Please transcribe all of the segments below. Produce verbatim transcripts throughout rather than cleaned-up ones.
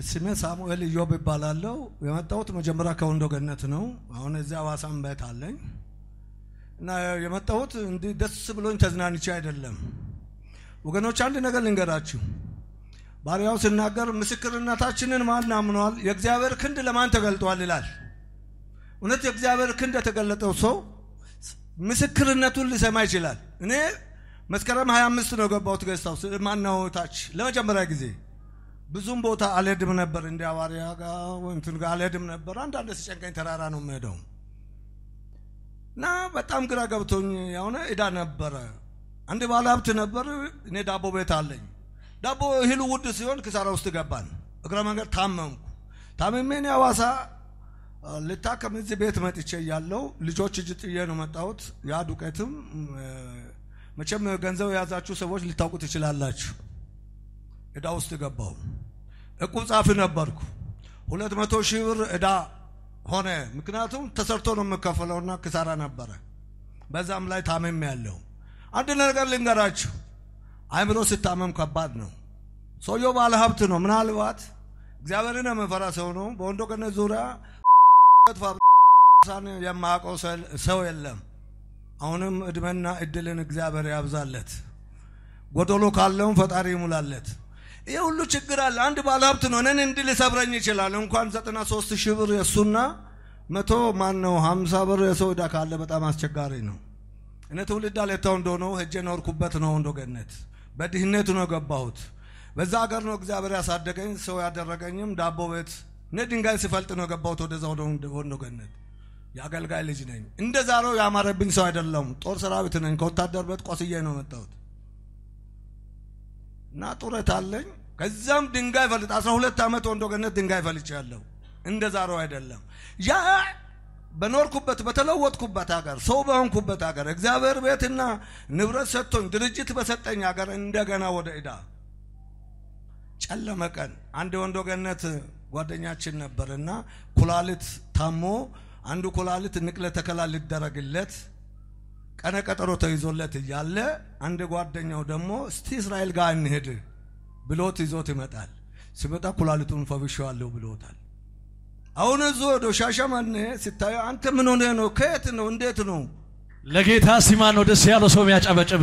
ስሜ ሳሙኤል ኢዮብ ይባላልው የመጣሁት መጀመሪያ ከወንዶ ገነት ነው አሁን እዚያ ሐዋሳም ቤት አለኝ እና የመጣሁት እንዴ ደስ ብሎኝ ተዝናንቼ አይደለም ወገኖች አንድ ነገር ልንገራችሁ ባሪያው ሲናገር ምስክርነታችንን ማን አምኗል የእግዚአብሔር ክንድ ለማን ተገልጧል ይላል እውነት የእግዚአብሔር ክንድ የተገለጠው ሰው ምስክርነቱን ሊሰማ ይችላል እኔ መስከረም ሃያ አምስት ነው ገባሁት ገስታው ማንናው ታች ለመጀመሪያ ጊዜ ብዙም ቦታ አልሄድም ነበር እንደ አዋሪያ ጋር እንትን ጋር አልሄድም ነበር አንዳንድ ሲጨንቀኝ ተራራ ነው የምሄደው ና በጣም ግራ ገብቶኝ ያውነ እዳ ነበር አንድ ባለሀብት ነበር እኔ ዳቦ ቤት አለኝ ዳቦ እህሉ ውድ ሲሆን ክሳራ ውስጥ ገባን እግረ መንገድ ታመምኩ ታመሜን ሐዋሳ ለታከም እዚህ ቤት መጥቼ ያለው ልጆች እጅ ጥዬ ነው መጣሁት ያ ዱቄትም መቼም ገንዘብ ያዛችሁ ሰዎች ልታውቁት ይችላልላችሁ እዳ ውስጥ ገባው እቁብ ጻፍ ነበርኩ ሁለት መቶ ሺህ ብር እዳ ሆነ ምክንያቱም ተሰርቶ ነው መከፈለውና ክሳራ ነበር በዛም ላይ ታመም ያለው አንድ ነገር ልንገራችሁ አይምሮ ሲታመም ከባድ ነው ሰውየው ባለ ሀብት ነው ምናልባት እግዚአብሔርን መፈራ ሰው ነው በወንዶ ገነት ዙሪያ ተፋሳን የማያውቀው ሰው የለም አሁንም እድሜና እድልን እግዚአብሔር ያብዛለት ጎዶሎ ካለው ፈጣሪ ይሙላለት ይሄ ሁሉ ችግር አለ አንድ ባለ ሀብት ነው ነን እንዲል ሰብረኝ ይችላል እንኳን ዘጠና ሶስት ሺህ ብር የሱና መቶ ማን ነው ሃምሳ ብር የሰው ዕዳ ካለ በጣም አስቸጋሪ ነው እኔ ትውልድ አለታው እንደሆነ ሄጄ ኖርኩበት ነው ወንዶ ገነት በድህነት ነው ገባሁት በዛ ሀገር ነው እግዚአብሔር ያሳደገኝ ሰው ያደረገኝም ዳቦ ቤት እኔ ድንጋይ ሲፈልጥ ነው ገባሁት ወደዛው ወንዶ ገነት ያገልጋይ ልጅ ነኝ እንደዛሬው ያማረብኝ ሰው አይደለም ጦር ሰራዊት ነኝ ከወታደር ቤት ቆስዬ ነው መጣሁት እና ጡረት አለኝ ከዛም ድንጋይ ፈልጥ አስራ ሁለት አመት ወንዶ ገነት ድንጋይ ፈልጫለሁ እንደዛሬው አይደለም ያ በኖርኩበት በተለወጥኩበት ሀገር ሰው በሆንኩበት ሀገር እግዚአብሔር ቤትና ንብረት ሰጥቶኝ ድርጅት በሰጠኝ ሀገር እንደገና ወደ እዳ ጨለመ ቀን አንድ ወንዶ ገነት ጓደኛችን ነበርና ኩላሊት ታሞ አንዱ ኩላሊት ንቅለ ተከላ ሊደረግለት ቀነ ቀጠሮ ተይዞለት ያለ አንድ ጓደኛው ደግሞ እስቲ እስራኤል ጋር እንሄድ ብሎት ይዞት ይመጣል ሲመጣ ኩላሊቱን ፈብሼዋለሁ ብሎታል አሁን ዞዶ ሻሻማኔ ሲታይ አንተ ምን ሆነ ነው ከየት ነው እንዴት ነው ለጌታ ሲማን ነው ደስ ያለው ሰው የሚያጨበጭብ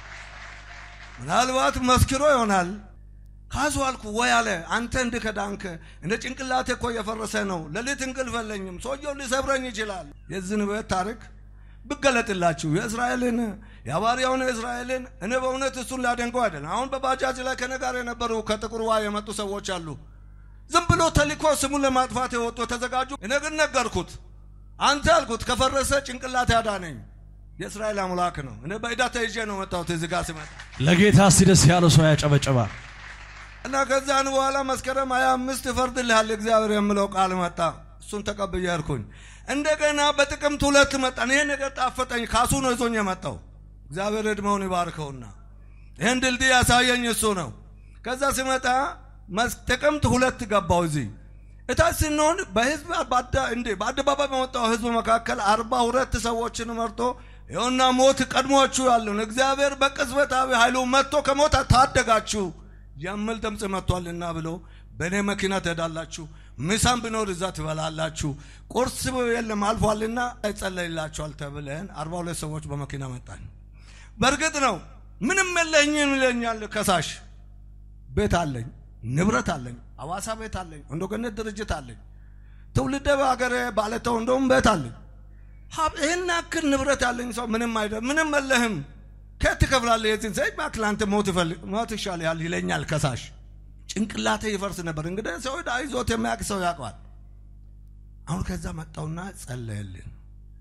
ምናልባት መስክሮ ይሆናል ካዟልኩ ወያለ አንተ እንደከዳንከ እንደ ጭንቅላቴ እኮ የፈረሰ ነው ለሊት እንቅልፍ የለኝም ሰውየው ሊሰብረኝ ይችላል የዝን ቤት ታሪክ ብገለጥላችሁ የእስራኤልን ያባሪያውን እስራኤልን እኔ በእውነት እሱን ላደንቀው አይደለም አሁን በባጃጅ ላይ ከነጋር የነበሩ ከጥቁር ዋ የመጡ ሰዎች አሉ ዝም ብሎ ተልኮ ስሙን ለማጥፋት የወጡ ተዘጋጁ እኔ ግን ነገርኩት አንተ አልኩት ከፈረሰ ጭንቅላት ያዳነኝ የእስራኤል አምላክ ነው እኔ በእዳ ተይዤ ነው መጣሁት እዚህ ጋር ሲመጣ ለጌታ ሲደስ ያለው ሰው ያጨበጨባል እና ከዛን በኋላ መስከረም ሃያ አምስት ይፈርድልሃል እግዚአብሔር የሚለው ቃል መጣ እሱን ተቀበያርኩኝ እንደገና በጥቅምት ሁለት መጣን ይሄ ነገር ጣፈጠኝ ካሱ ነው ይዞኝ የመጣው እግዚአብሔር እድሜውን ይባርከውና ይሄን ድልድይ ያሳየኝ እሱ ነው ከዛ ሲመጣ ጥቅምት ሁለት ገባው እዚህ እታስነውን በህዝብ ባዳ እንዴ በአደባባይ በመጣው ህዝብ መካከል አርባ ሁለት ሰዎችን መርጦ ይሁንና ሞት ቀድሞአችሁ ያለው እግዚአብሔር በቅጽበታዊ ኃይሉ መጥቶ ከሞት ታደጋችሁ ያመል ድምጽ መጥቷልና ብሎ በኔ መኪና ተዳላችሁ ምሳም ቢኖር እዛ ትበላላችሁ ቁርስ የለም አልፏልና አይጸለይላችኋል ተብለን አርባ ሁለት ሰዎች በመኪና መጣን በርግጥ ነው ምንም የለኝም ይለኛል ከሳሽ ቤት አለኝ ንብረት አለኝ ሐዋሳ ቤት አለኝ ወንዶ ገነት ድርጅት አለኝ ትውልደ በአገሬ ባለተው እንደውም ቤት አለኝ ይሄን ያክል ንብረት ያለኝ ሰው ምንም አይደለም ምንም የለህም ከት ከፍላለህ የዚህ ሰይ ባክላንተ ሞት ይፈልግ ሞት ይሻላል ይለኛል ከሳሽ ጭንቅላቴ ይፈርስ ነበር እንግዲህ ሰው አይዞት የሚያውቅ ሰው ያውቃል አሁን ከዛ መጣውና ጸለየልን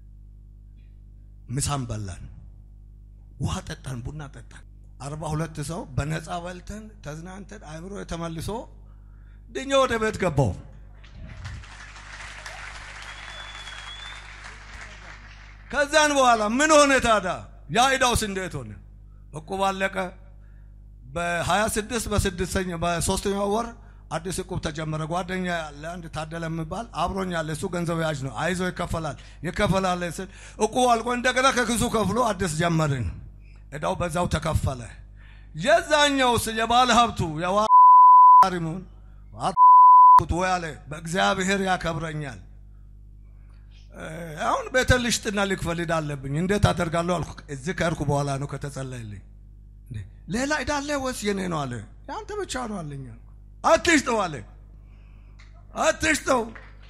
ምሳም በላን ውሃ ጠጣን ቡና ጠጣን አርባ ሁለት ሰው በነፃ በልተን ተዝናንተን አይምሮ ተመልሶ ድኛ ወደ ቤት ገባው ከዛን በኋላ ምን ሆነ ታዳ ያ እዳውስ እንዴት ሆነ እቁብ አለቀ በ26 በ6ኛ በ3ኛው ወር አዲስ እቁብ ተጀመረ ጓደኛ ያለ አንድ ታደለ የሚባል አብሮኛል እሱ ገንዘብ ያጅ ነው አይዞ ይከፈላል ይከፈላል ስል እቁብ አልቆ እንደገና ከክሱ ከፍሎ አዲስ ጀመርን እዳው በዛው ተከፈለ የዛኛውስ የባለ ሀብቱ ያዋሪሙን ወይ አለ በእግዚአብሔር ያከብረኛል አሁን በተልሽጥና ልክፈልድ አለብኝ እንዴት አደርጋለሁ አልኩ እዚህ ከርኩ በኋላ ነው ከተጸለየልኝ እንዴ ሌላ አይዳለ ወስ የኔ ነው አለ ያንተ ብቻ ነው አለኝ አትሽጠው አለ አትሽጠው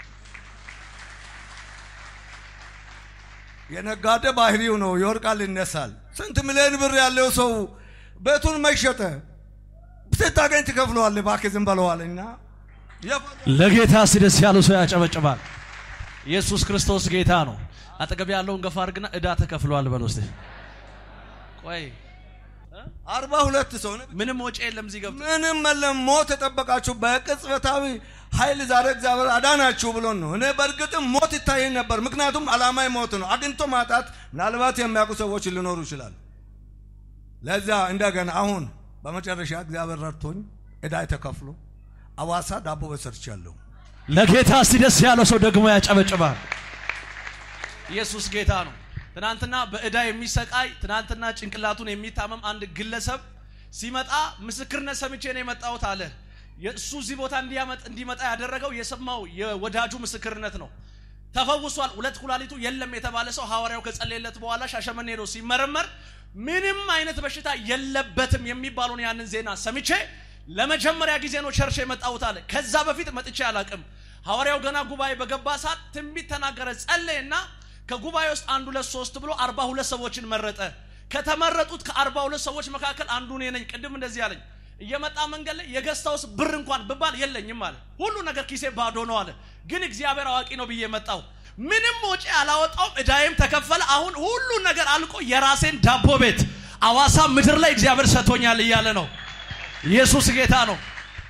የነጋዴ ባህሪው ነው ይወርቃል ይነሳል ስንት ሚሊዮን ብር ያለው ሰው ቤቱን መሸጠ ብትታገኝ ትከፍለዋለህ ባክህ ዝም በለዋልና ለጌታ ሲደስ ያለው ሰው ያጨበጭባል ኢየሱስ ክርስቶስ ጌታ ነው አጠገብ ያለውን ገፋ አድርግና እዳ ተከፍሏል በለው እስቲ ቆይ አርባ ሁለት ሰው ምንም ወጪ የለም እዚህ ገብቶ ምንም የለም ሞት ተጠበቃችሁ በቅጽበታዊ ኃይል ዛሬ እግዚአብሔር አዳናችሁ ብሎ ነው እኔ በርግጥም ሞት ይታይ ነበር ምክንያቱም አላማይ ሞት ነው አግንቶ ማጣት ምናልባት የሚያውቁ ሰዎች ሊኖሩ ይችላል ለዛ እንደገና አሁን በመጨረሻ እግዚአብሔር ረድቶኝ እዳ ተከፍሎ አዋሳ ዳቦ በሰርቻለሁ ለጌታ ሲደስ ያለው ሰው ደግሞ ያጨበጭባል ኢየሱስ ጌታ ነው ትናንትና በእዳ የሚሰቃይ ትናንትና ጭንቅላቱን የሚታመም አንድ ግለሰብ ሲመጣ ምስክርነት ሰምቼ ነው የመጣሁት አለ የሱ እዚህ ቦታ እንዲያመጥ እንዲመጣ ያደረገው የሰማው የወዳጁ ምስክርነት ነው ተፈውሷል ሁለት ኩላሊቱ የለም የተባለ ሰው ሐዋርያው ከጸለየለት በኋላ ሻሸመኔ ሄዶ ሲመረመር ምንም አይነት በሽታ የለበትም የሚባሉን ያንን ዜና ሰምቼ ለመጀመሪያ ጊዜ ነው ቸርች የመጣሁት አለ ከዛ በፊት መጥቼ አላቅም ሐዋርያው ገና ጉባኤ በገባ ሰዓት ትንቢት ተናገረ ጸለየና ከጉባኤ ውስጥ አንዱ ለሶስት ብሎ አርባ ሁለት ሰዎችን መረጠ ከተመረጡት ከአርባ ሁለት ሰዎች መካከል አንዱ እኔ ነኝ ቅድም እንደዚህ ያለኝ እየመጣ መንገድ ላይ የገስታውስ ብር እንኳን በባል የለኝም አለ ሁሉ ነገር ኪሴ ባዶ ነው አለ ግን እግዚአብሔር አዋቂ ነው ብዬ መጣው ምንም ወጪ አላወጣው እዳይም ተከፈለ አሁን ሁሉ ነገር አልቆ የራሴን ዳቦ ቤት አዋሳ ምድር ላይ እግዚአብሔር ሰጥቶኛል እያለ ነው ኢየሱስ ጌታ ነው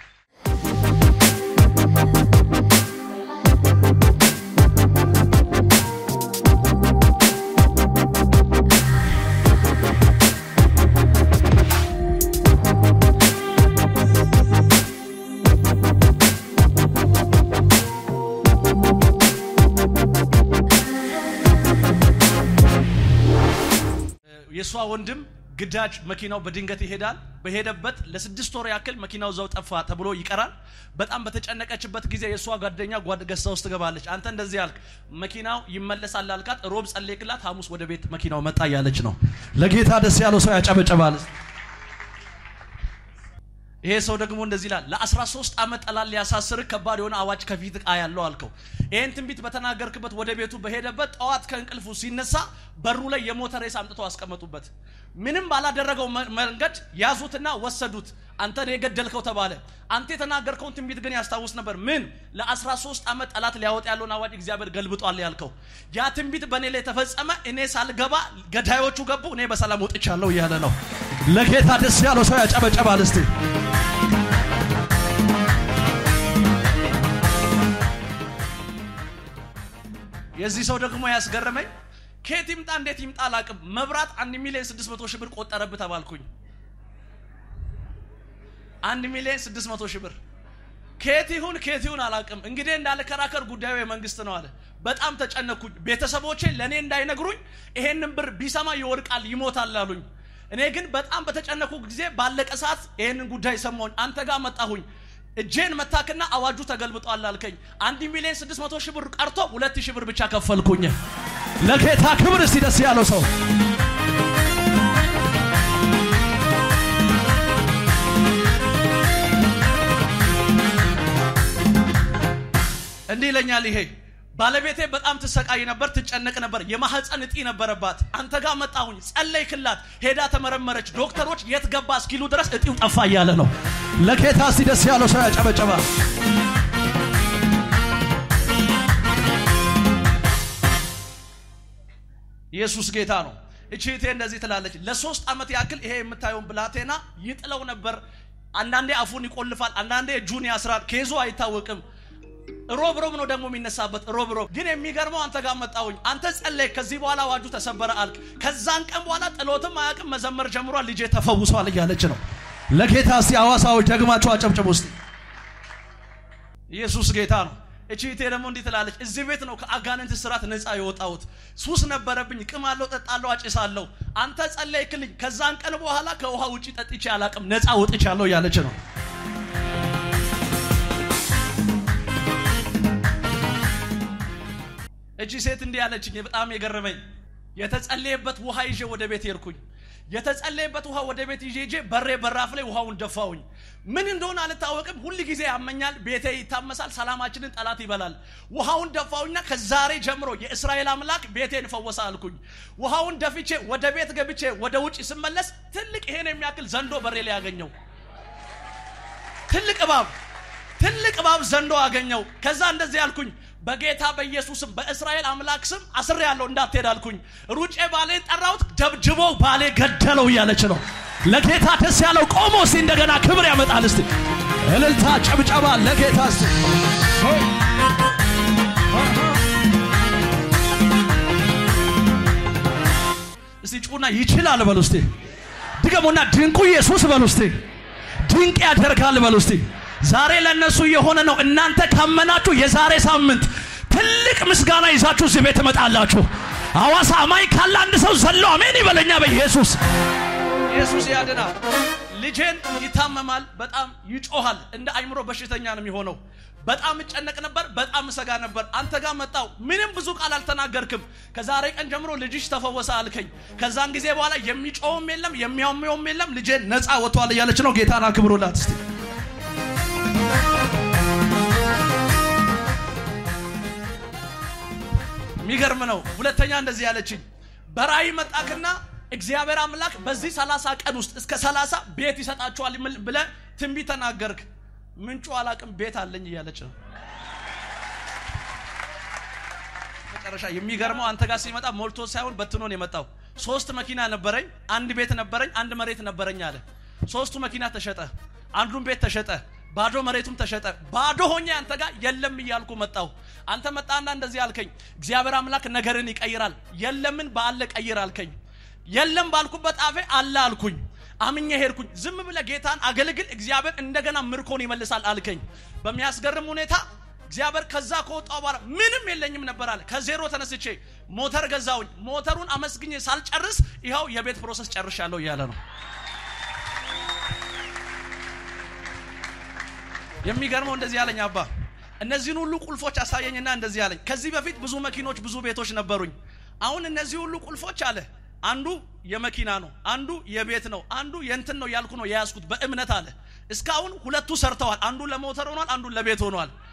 የሷ ወንድም ግዳጅ መኪናው በድንገት ይሄዳል በሄደበት ለስድስት ወር ያክል መኪናው ዘው ጠፋ ተብሎ ይቀራል በጣም በተጨነቀችበት ጊዜ የሷ ጓደኛ ጓደገሳ ውስጥ ገባለች አንተ እንደዚህ ያልክ መኪናው ይመለሳል አልካት ሮብ ጸለይክላት ሐሙስ ወደ ቤት መኪናው መጣ ያለች ነው ለጌታ ደስ ያለው ሰው ያጨበጨባል ይሄ ሰው ደግሞ እንደዚህ ይላል ለ13 አመት ጠላል ሊያሳስር ከባድ የሆነ አዋጅ ከፊት አያለው አልከው ይሄን ትንቢት በተናገርክበት ወደ ቤቱ በሄደበት ጧት ከእንቅልፉ ሲነሳ በሩ ላይ የሞተ ሬሳ አምጥተው አስቀመጡበት ምንም ባላደረገው መንገድ ያዙትና ወሰዱት አንተ የገደልከው ተባለ አንተ የተናገርከው ትንቢት ግን ያስታውስ ነበር ምን ለ13 አመት ጠላት ሊያወጣ ያለውን አዋጅ እግዚአብሔር ገልብጧል ያልከው ያ ትንቢት በኔ ላይ ተፈጸመ እኔ ሳልገባ ገዳዮቹ ገቡ እኔ በሰላም ወጥቻለሁ ያለ ነው ለጌታ ደስ ያለው ሰው ያጨበጨባል እስቲ የዚህ ሰው ደግሞ ያስገረመኝ ከየት ይምጣ እንዴት ይምጣ አላቅም መብራት አንድ ሚሊዮን ስድስት መቶ ሺህ ብር ቆጠረብህ ተባልኩኝ አንድ ሚሊዮን ስድስት መቶ ሺህ ብር ከየት ይሁን ከየት ይሁን አላቅም እንግዲህ እንዳለ ከራከር ጉዳዩ የመንግስት ነው አለ በጣም ተጨነኩኝ ቤተሰቦቼ ለኔ እንዳይነግሩኝ ይሄንን ብር ቢሰማ ይወርቃል ይሞታል አሉኝ እኔ ግን በጣም በተጨነኩ ጊዜ ባለቀ ሰዓት ይሄንን ጉዳይ ሰማሁኝ አንተ ጋር መጣሁኝ እጄን መታከና አዋጁ ተገልብጧል አልከኝ አንድ ሚሊዮን ስድስት መቶ ሺህ ብር ቀርቶ ሁለት ሺህ ብር ብቻ ከፈልኩኝ ለጌታ ክብር እስቲ ደስ ያለው ሰው እንዲህ ለኛል ይሄ ባለቤቴ በጣም ተሰቃይ ነበር ትጨነቅ ነበር የማህፀን እጢ ነበረባት አንተ ጋር መጣሁኝ ጸለይክላት ሄዳ ተመረመረች ዶክተሮች የት ገባ እስኪሉ ድረስ እጢው ጠፋ ያለ ነው ለጌታ እስቲ ደስ ያለው ሰው ያጨበጨባ ኢየሱስ ጌታ ነው እቺቴ እንደዚህ ትላለች ለሶስት አመት ያክል ይሄ የምታየውን ብላቴና ይጥለው ነበር አንዳንዴ አፉን ይቆልፋል አንዳንዴ እጁን ያስራል ከይዞ አይታወቅም ሮብ ሮብ ነው ደግሞ የሚነሳበት ሮብ ሮብ ግን የሚገርመው አንተ ጋር መጣሁኝ አንተ ጸለይ ከዚህ በኋላ አዋጁ ተሰበረ አልክ ከዛን ቀን በኋላ ጥሎትም አያቅም መዘመር ጀምሯል ልጄ ተፈውሷል እያለች ነው ለጌታ እስቲ አዋሳዎች ደግማችሁ አጨብጭቡ እስቲ ኢየሱስ ጌታ ነው እቺቴ ደግሞ እንዲህ ትላለች እዚህ ቤት ነው ከአጋንንት ስራት ነፃ የወጣሁት ሱስ ነበረብኝ ቅማለው ጠጣለው አጭሳለው አንተ ጸለይክልኝ ከዛን ቀን በኋላ ከውሃ ውጪ ጠጥቼ አላቅም ነፃ ወጥቻለሁ እያለች ነው እጂ ሴት እንዲህ ያለችኝ በጣም የገረመኝ የተጸለየበት ውሃ ይዤ ወደ ቤት ሄድኩኝ የተጸለየበት ውሃ ወደ ቤት ይዤ ሄጄ በሬ በራፍ ላይ ውሃውን ደፋውኝ ምን እንደሆነ አልታወቅም ሁሉ ጊዜ ያመኛል ቤቴ ይታመሳል ሰላማችንን ጠላት ይበላል ውሃውን ደፋውኝና ከዛሬ ጀምሮ የእስራኤል አምላክ ቤቴን ፈወሰ አልኩኝ ውሃውን ደፍቼ ወደ ቤት ገብቼ ወደ ውጪ ስመለስ ትልቅ ይሄን የሚያክል ዘንዶ በሬ ላይ ያገኘው ትልቅ እባብ ትልቅ እባብ ዘንዶ አገኘው ከዛ እንደዚህ ያልኩኝ በጌታ በኢየሱስም በእስራኤል አምላክ ስም አስር ያለው እንዳትሄድ አልኩኝ ሩጬ ባሌን ጠራውት ደብድቦ ባሌ ገደለው ያለች ነው ለጌታ ደስ ያለው ቆሞ እስቲ እንደገና ክብር ያመጣል እስቲ እልልታ ጨብጨባ ለጌታ እስቲ እስቲ ጩና ይችላል በሉ እስቲ ድገሙና ድንቁ ኢየሱስ በሉ እስቲ ድንቅ ያደርጋል በሉ እስቲ ዛሬ ለነሱ የሆነ ነው እናንተ ካመናችሁ የዛሬ ሳምንት ትልቅ ምስጋና ይዛችሁ እዚህ ቤት መጣላችሁ አዋሳ አማይ ካለ አንድ ሰው ዘሎ አሜን ይበለኛ በኢየሱስ ኢየሱስ ያድናል ልጄን ይታመማል በጣም ይጮሃል እንደ አይምሮ በሽተኛ ነው የሚሆነው በጣም እጨነቅ ነበር በጣም ሰጋ ነበር አንተ ጋር መጣው ምንም ብዙ ቃል አልተናገርክም ከዛሬ ቀን ጀምሮ ልጅሽ ተፈወሰ አልከኝ ከዛን ጊዜ በኋላ የሚጮውም የለም የሚያውመውም የለም ልጄን ነፃ ወጥቷል ያለች ነው ጌታና ክብሩላት እስቲ ሚገርም ነው ሁለተኛ እንደዚህ ያለችኝ በራይ መጣከና እግዚአብሔር አምላክ በዚህ ሰላሳ ቀን ውስጥ እስከ ሰላሳ ቤት ይሰጣቸዋል ብለ ትንቢት ተናገርክ ምንጩ አላቅም ቤት አለኝ ያለች ነው መጨረሻ የሚገርመው አንተ ጋር ሲመጣ ሞልቶ ሳይሆን በትኖ ነው የመጣው ሶስት መኪና ነበረኝ አንድ ቤት ነበረኝ አንድ መሬት ነበረኝ አለ ሶስቱ መኪና ተሸጠ አንዱን ቤት ተሸጠ ባዶ መሬቱም ተሸጠ ባዶ ሆኜ አንተ ጋር የለም ይያልኩ መጣው አንተ መጣና እንደዚህ አልከኝ እግዚአብሔር አምላክ ነገርን ይቀይራል የለምን ባለ ቀይር አልከኝ የለም ባልኩበት አፌ አለ አልኩኝ አምኜ ሄድኩኝ ዝም ብለ ጌታን አገልግል እግዚአብሔር እንደገና ምርኮን ይመልሳል አልከኝ በሚያስገርም ሁኔታ እግዚአብሔር ከዛ ከወጣው በኋላ ምንም የለኝም ነበር አለ ከዜሮ ተነስቼ ሞተር ገዛውኝ ሞተሩን አመስግኜ ሳልጨርስ ይሄው የቤት ፕሮሰስ ጨርሻለሁ ያለ ነው የሚገርመው እንደዚህ ያለኝ አባ እነዚህን ሁሉ ቁልፎች አሳየኝና እንደዚህ ያለኝ ከዚህ በፊት ብዙ መኪኖች ብዙ ቤቶች ነበሩኝ አሁን እነዚህ ሁሉ ቁልፎች አለ አንዱ የመኪና ነው አንዱ የቤት ነው አንዱ የእንትን ነው ያልኩ ነው ያያስኩት በእምነት አለ እስካሁን ሁለቱ ሰርተዋል አንዱ ለሞተር ሆኗል አንዱ ለቤት ሆኗል